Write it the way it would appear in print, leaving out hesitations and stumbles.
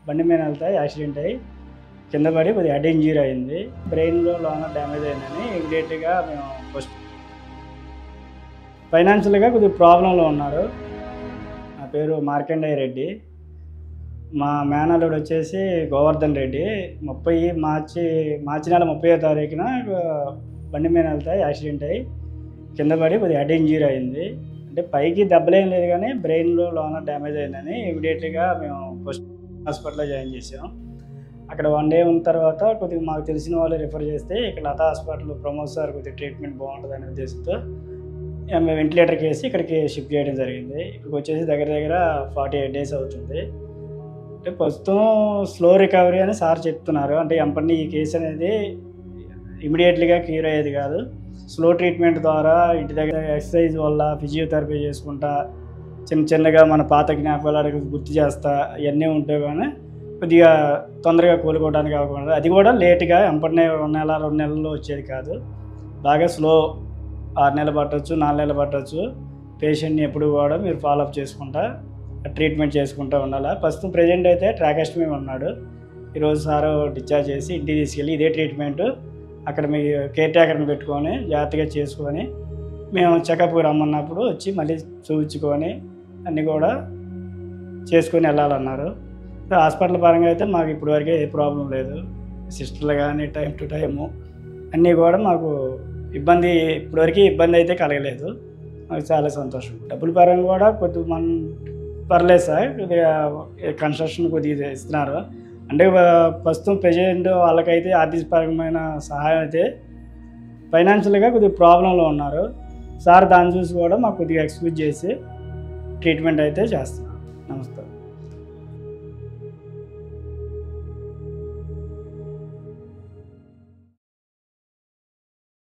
బండి మీద వెళ్తే యాక్సిడెంట్ అయ్యి కింద పడి కొద్దిగా హెడ్ ఇంజరీ అయింది. బ్రెయిన్లో లోన డ్యామేజ్ అయిందని ఇమీడియట్గా మేము ఫైనాన్షియల్గా కొద్దిగా ప్రాబ్లంలో ఉన్నారు. నా పేరు మార్కండేయ రెడ్డి. మా మేనల్లుడు వచ్చేసి గోవర్ధన్ రెడ్డి. మార్చి నెల 30వ తారీఖున బండి మీద వెళ్తే యాక్సిడెంట్ అయ్యి కింద పడి కొద్దిగా హెడ్ ఇంజరీ అయింది. అంటే పైకి దెబ్బలేం లేదు కానీ బ్రెయిన్లో లోన డ్యామేజ్ అయిందని ఇమీడియట్గా మేము ఫస్ట్ హాస్పిటల్లో జాయిన్ చేసాం. అక్కడ 1 డే ఉన్న తర్వాత కొద్దిగా మాకు తెలిసిన వాళ్ళు రిఫర్ చేస్తే ఇక్కడ లతా హాస్పిటల్ ప్రమోద్ సార్ కొద్దిగా ట్రీట్మెంట్ బాగుంటుంది అనే ఉద్దేశంతో మేము వెంటిలేటర్కి వేసి ఇక్కడికి షిఫ్ట్ చేయడం జరిగింది. ఇక్కడికి వచ్చేసి దగ్గర 48 days అవుతుంది. అంటే ప్రస్తుతం స్లో రికవరీ అని సార్ చెప్తున్నారు. అంటే ఎంపటి ఈ కేసు అనేది ఇమీడియట్లీగా క్యూర్ అయ్యేది కాదు. స్లో ట్రీట్మెంట్ ద్వారా ఇంటి దగ్గర ఎక్సర్సైజ్ వల్ల ఫిజియోథెరపీ చేసుకుంటా చిన్నగా మన పాత జ్ఞాపకాలు గుర్తు చేస్తా ఇవన్నీ ఉంటే కానీ కొద్దిగా తొందరగా కోలుకోవడానికి అవకుండా, అది కూడా లేట్గా ఎంపటినే 1 నెల 2 నెలల్లో వచ్చేది కాదు. బాగా స్లో 6 నెలలు పట్టవచ్చు, 4 నెలలు పట్టవచ్చు. పేషెంట్ని ఎప్పుడు కూడా మీరు ఫాలోఅప్ చేసుకుంటా ట్రీట్మెంట్ చేసుకుంటూ ఉండాలి. ప్రస్తుతం ప్రజెంట్ అయితే ట్రాకాస్టమీ ఉన్నాడు. ఈరోజు సారు డిశ్చార్జ్ చేసి ఇంటికి తీసుకెళ్ళి ఇదే ట్రీట్మెంట్ అక్కడ మీ కేర్ టేకర్ని పెట్టుకొని జాగ్రత్తగా చేసుకొని మేము చెకప్కి రమ్మన్నప్పుడు వచ్చి మళ్ళీ చూపించుకొని అన్నీ కూడా చేసుకొని వెళ్ళాలన్నారు. హాస్పిటల్ పరంగా అయితే మాకు ఇప్పటివరకు ఏ ప్రాబ్లం లేదు. సిస్టర్లు కానీ టైం టు టైము అన్నీ కూడా మాకు ఇప్పటివరకు ఇబ్బంది అయితే కలగలేదు. మాకు చాలా సంతోషం. డబ్బుల పరంగా కూడా కొద్దిగా పర్లేదు సార్. కొద్దిగా కన్స్ట్రక్షన్ కొద్దిగా ఇస్తున్నారు. అంటే ప్రస్తుతం ప్రెజెంట్ వాళ్ళకైతే ఆర్థికపరమైన సహాయం అయితే ఫైనాన్షియల్గా కొద్దిగా ప్రాబ్లంలో ఉన్నారు. సార్ దాన్ని చూసి కూడా మాకు కొద్దిగా ఎక్స్క్యూజ్ చేసి ట్రీట్మెంట్ అయితే చేస్తారు.